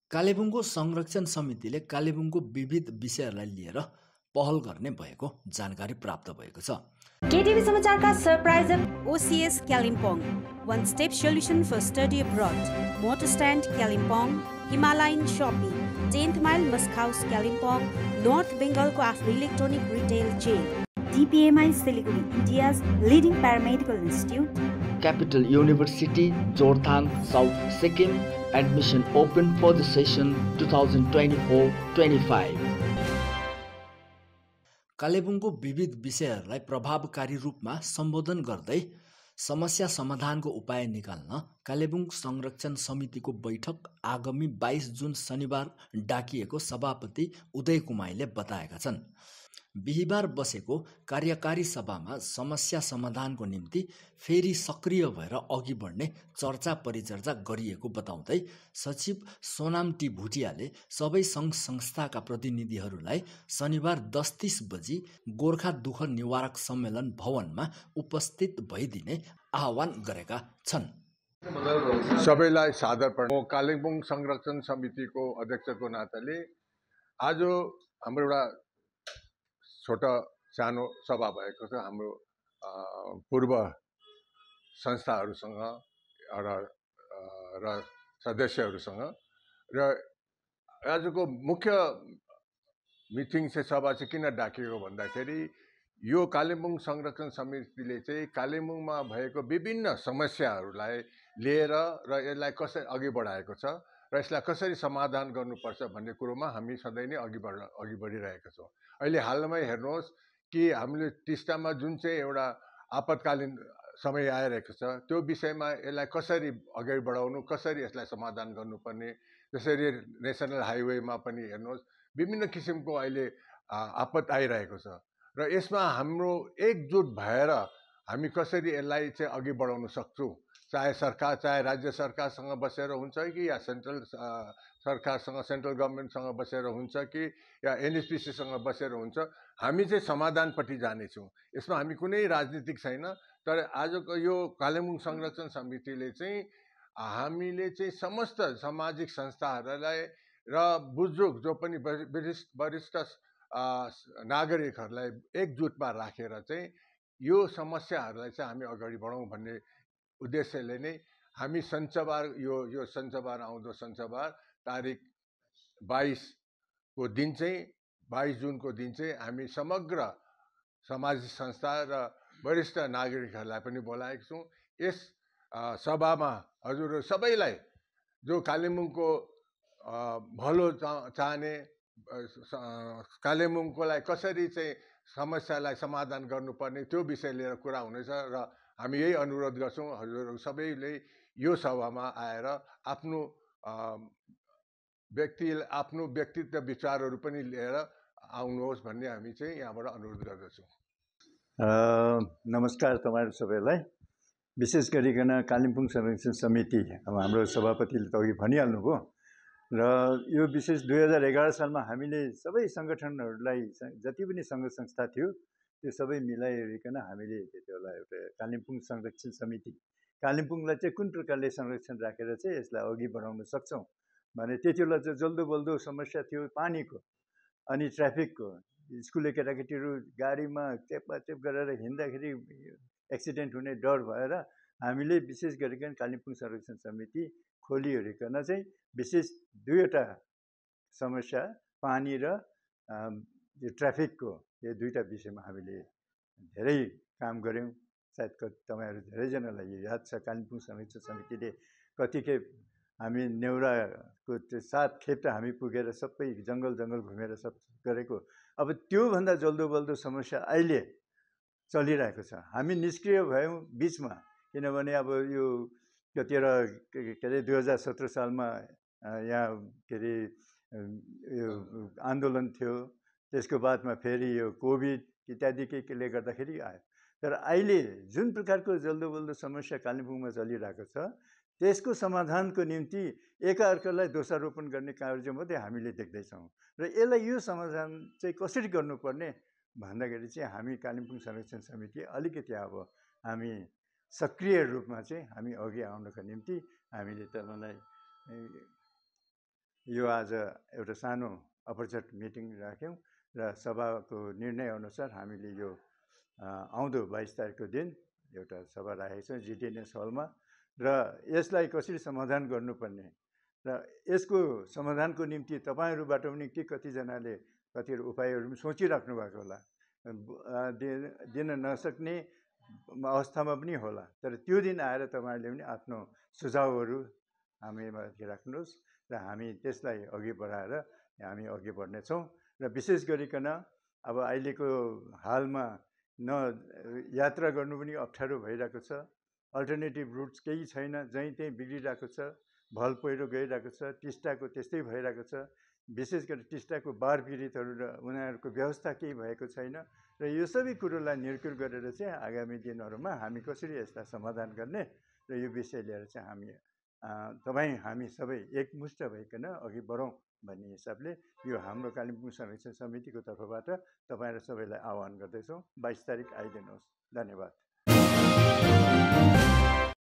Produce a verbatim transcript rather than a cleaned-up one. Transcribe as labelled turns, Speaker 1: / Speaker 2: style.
Speaker 1: कालेबुङको संरक्षण समितिले कालेबुङको विविध विषयहरूलाई लिएर पहल गर्ने भएको जानकारी प्राप्त भएको छ।
Speaker 2: केटिभी समाचारका सरप्राइजर OCS Kalimpong, one step solution for study abroad, motor stand Kalimpong, Himalayan shopping, tenth mile Musk House Kalimpong, North Bengalको आफ्नो electronic retail chain, D P M I Siliguri, India's leading paramedical institute,
Speaker 1: Capital University, Jorthang, South Sikkim. Admission open for the session twenty twenty-four twenty-five. कालेबुङको विविध विषयहरूलाई प्रभावकारी रूपमा सम्बोधन गर्दै समस्या समाधानको उपाय निकाल्न कालेबुङ संरक्षण समितिको बैठक आगामी बाइस जुन शनिबार डाकिएको सभापति उदय कुमाईले बताएका छन्। बिहिबार बसेको कार्यकारी सभामा समस्या समाधानको निम्ति फेरि सक्रिय भएर अघि बढ्ने चर्चा परिचर्चा गरिएको बताउँदै सचिव सोनाम टी भुटियाले सबै सङ्घ संस्थाका प्रतिनिधिहरूलाई शनिबार दस तीस बजी गोर्खा दुःख निवारक सम्मेलन भवनमा उपस्थित भइदिने आह्वान गरेका छन्।
Speaker 3: सबैलाई सादर प्रणाम। कालिम्पोङ संरक्षण समितिको अध्यक्षको नाताले आज हाम्रो एउटा छोटा सानो सभा भएको छ हाम्रो पूर्व संस्थाहरूसँग र र सदस्यहरूसँग र आजको मुख्य मिटिङ चाहिँ सभा चाहिँ किन डाकिएको भन्दाखेरि यो कालिम्पोङ संरक्षण समितिले चाहिँ कालिम्पोङमा भएको विभिन्न समस्याहरूलाई लिएर र यसलाई कसरी अघि बढाएको छ र यसलाई कसरी समाधान गर्नुपर्छ भन्ने कुरोमा हामी सधैँ नै अघि बढ अघि बढिरहेका छौँ। अहिले हालमै हेर्नुहोस् कि हामीले टिस्टामा जुन चाहिँ एउटा आपतकालीन समय आइरहेको छ त्यो विषयमा यसलाई कसरी अगाडि बढाउनु, कसरी यसलाई समाधान गर्नुपर्ने, त्यसरी नेसनल हाइवेमा पनि हेर्नुहोस् विभिन्न किसिमको अहिले आपत आइरहेको छ र यसमा हाम्रो एकजुट भएर हामी कसरी यसलाई चाहिँ अघि बढाउन सक्छौँ, चाहे सरकार चाहे राज्य सरकारसँग बसेर हुन्छ कि या सेन्ट्रल सरकारसँग सेन्ट्रल गभर्मेन्टसँग बसेर हुन्छ कि या एनएचपिसीसँग बसेर हुन्छ, हामी चाहिँ समाधानपट्टि जानेछौँ। यसमा हामी कुनै राजनीतिक छैन। तर आजको यो कालिम्पोङ संरक्षण समितिले चाहिँ हामीले चाहिँ समस्त सामाजिक संस्थाहरूलाई र बुजुर्ग जो पनि वरिष्ठ नागरिकहरूलाई एकजुटमा राखेर चाहिँ यो समस्याहरूलाई चाहिँ हामी अगाडि बढाउँ भन्ने उद्देश्यले नै हामी शनिबार यो यो शनिबार आउँदो शनिबार तारिक बाइस को दिन चाहिँ बाइस जुनको दिन चाहिँ हामी समग्र सामाजिक संस्था र वरिष्ठ नागरिकहरूलाई पनि बोलाएका छौँ। यस सभामा हजुरहरू सबैलाई जो कालिम्पोङको भलो चाहने कालिम्पोङकोलाई कसरी चाहिँ समस्यालाई समाधान गर्नुपर्ने त्यो विषय लिएर कुरा हुनेछ र हामी यही अनुरोध गर्छौँ हजुरहरू सबैले यो सभामा आएर आफ्नो व्यक्ति आफ्नो व्यक्तित्व विचारहरू पनि लिएर आउनुहोस् भन्ने हामी चाहिँ यहाँबाट अनुरोध गर्दछौँ।
Speaker 4: नमस्कार तपाईहरु सबैलाई। विशेष गरिकन कालिम्पोङ संरक्षण समिति अब हाम्रो सभापतिले त अघि भनिहाल्नुभयो र यो विशेष दुई हजार एघार सालमा हामीले सबै सङ्गठनहरूलाई जति पनि सङ्घ संस्था थियो त्यो सबै मिलाइकन हामीले त्यति बेला एउटा कालिम्पोङ संरक्षण समिति कालिम्पोङलाई चाहिँ कुन प्रकारले संरक्षण राखेर चाहिँ यसलाई अघि बढाउन सक्छौँ भने त्यति बेला चाहिँ जल्दो बल्दो समस्या थियो पानीको अनि ट्राफिकको। स्कुले केटाकेटीहरू गाडीमा चेपाचेप गरेर हिँड्दाखेरि एक्सिडेन्ट हुने डर भएर हामीले विशेष गरिकन कालिम्पोङ संरक्षण समिति खोलिओरिकन चाहिँ विशेष दुईवटा समस्या पानी र यो ट्राफिकको यो दुईवटा विषयमा हामीले धेरै काम गऱ्यौँ। सायद तपाईँहरू धेरैजनालाई यो याद छ कालिम्पोङ संरक्षण समितिले कतिखेप हामी नेउराको सात खेप त हामी पुगेर सबै जङ्गल जङ्गल घुमेर सब गरेको। अब त्योभन्दा जल्दो बल्दो समस्या अहिले चलिरहेको छ। हामी निष्क्रिय भयौँ बिचमा, किनभने अब यो कतिवटा के अरे दुई हजार सत्र सालमा यहाँ के अरे यो आन्दोलन थियो, त्यसको बादमा फेरि यो कोभिड इत्यादि केले गर्दाखेरि आयो। तर अहिले जुन प्रकारको जल्दो बल्दो समस्या कालिम्पोङमा चलिरहेको छ त्यसको समाधानको निम्ति एकाअर्कालाई दोषारोपण गर्ने कार्य मात्रै हामीले देख्दैछौँ र यसलाई यो समाधान चाहिँ कसरी गर्नुपर्ने भन्दाखेरि चाहिँ हामी कालिम्पोङ संरक्षण समिति अलिकति अब हामी सक्रिय रूपमा चाहिँ हामी अघि आउनको निम्ति हामीले तपाईँलाई यो आज एउटा सानो अपरचट मिटिङ राख्यौँ र सभाको निर्णय अनुसार हामीले यो आउँदो बाइस तारिकको दिन एउटा सभा राखेको छौँ जिटिएनएस हलमा र यसलाई कसरी समाधान गर्नुपर्ने र यसको समाधानको निम्ति तपाईँहरूबाट पनि के कतिजनाले कतिवटा उपायहरू पनि सोचिराख्नु भएको होला, दिन नसक्ने अवस्थामा पनि होला, तर त्यो दिन आएर तपाईँहरूले पनि आफ्नो सुझावहरू हामीमाथि राख्नुहोस् र हामी त्यसलाई अघि बढाएर हामी अघि बढ्नेछौँ। र विशेष गरिकन अब अहिलेको हालमा न यात्रा गर्नु पनि अप्ठ्यारो भइरहेको छ, अल्टरनेटिभ रुट्स केही छैन, जहीँ त्यहीँ बिग्रिरहेको छ, भल पहिरो गइरहेको छ, टिस्टाको त्यस्तै भइरहेको छ। विशेष गरी टिस्टाको बाढ पीडितहरू र उनीहरूको व्यवस्था केही भएको छैन र यो सबै कुरोलाई निर्कुल गरेर चाहिँ आगामी दिनहरूमा हामी कसरी यसलाई समाधान गर्ने र यो विषय लिएर चाहिँ हामी तपाईँ हामी सबै एकमुष्ट भइकन अघि बढौँ भन्ने हिसाबले यो हाम्रो कालिम्पोङ संरक्षण समितिको तर्फबाट तपाईँहरू सबैलाई आह्वान गर्दैछौँ। बाइस तारिक आइदिनुहोस्। धन्यवाद।